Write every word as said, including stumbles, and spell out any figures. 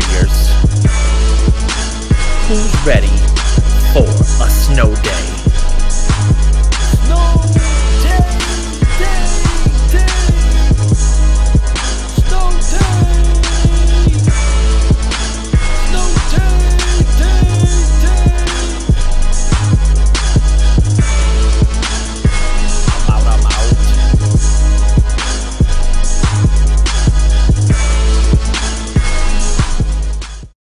warriors. Who's ready for a snow day? Snow